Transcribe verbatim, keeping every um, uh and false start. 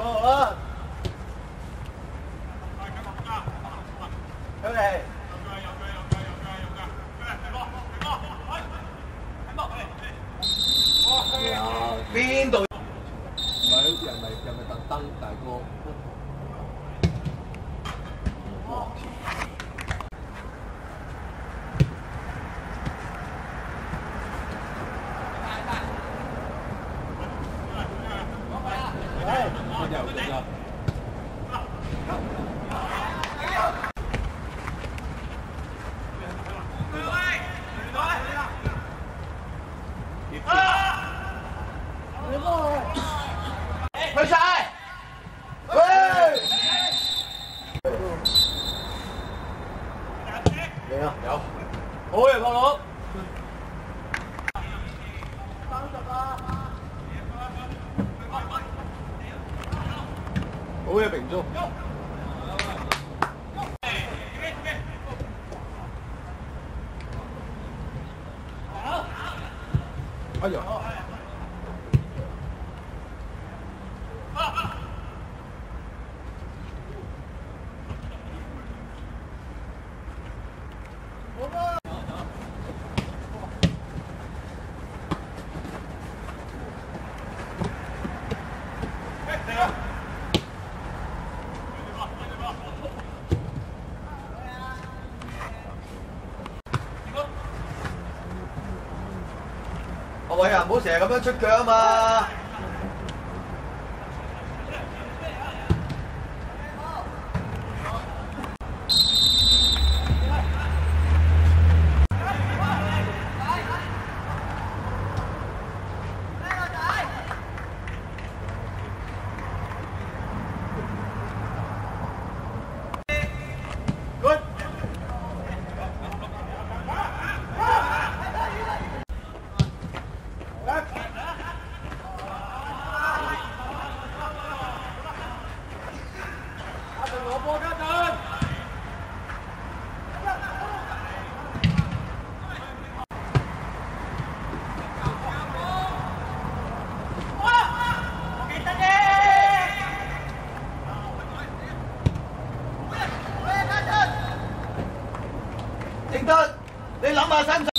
好啦。佢哋。邊度？唔係，好似又咪又咪特登，大哥。哇！哎，我掉我掉。 去晒！喂！嚟啊！有，好嘢，國佬！三十啦！好嘢，平中！哎呀！ 喂啊，唔好成日咁樣出腳啊嘛！正德，你諗下使唔使？